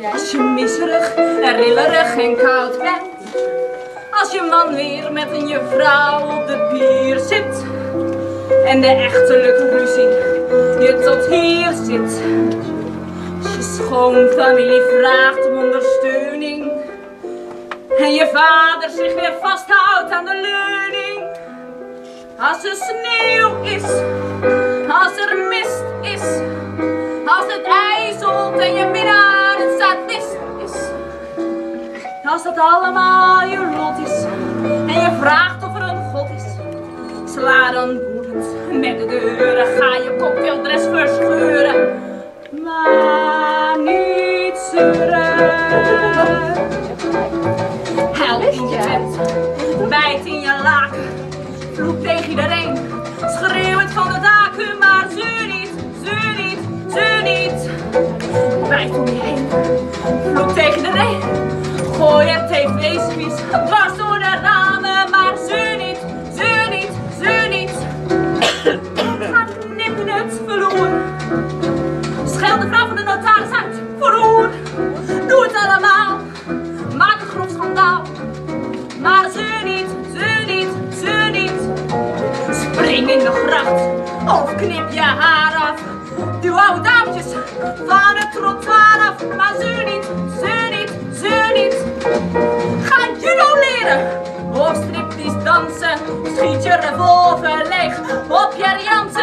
Als je miserig en rillerig en koud bent. Als je man weer met een juffrouw op de bier zit. En de echtelijke ruzie je tot hier zit. Als je schoonfamilie vraagt om ondersteuning. En je vader zich weer vasthoudt aan de leuning. Als er sneeuw is, als er mist is. Als het ijzelt en je minnaar een sadist is. Als dat allemaal je lot is en je vraagt of er een God is. Sla dan woedend met de deuren, ga je cocktaildress verscheuren. Maar niet zeuren. Huil in je bed, bijt in je laken. Vloek tegen iedereen, schreeuw het van de daken. Maar zeur niet, zeur niet, zeur niet. Bijt om je heen, vloek tegen iedereen. Gooi het tv-spies dwars door de ramen. Maar zeur niet, zeur niet, zeur niet. Ga nippen het verloren. Scheld de vrouw van de notaris uit, verhoor. Doe het allemaal, maak een grof schandaal. Maar zeur niet, zeur niet, zeur niet. Spring in de gracht of knip je haar af. Duw oude dametjes van het trottoir af. Maar zeur niet, zeur niet, zeur niet. Ga judo leren of striptease dansen. Schiet je revolver leeg op je Jans.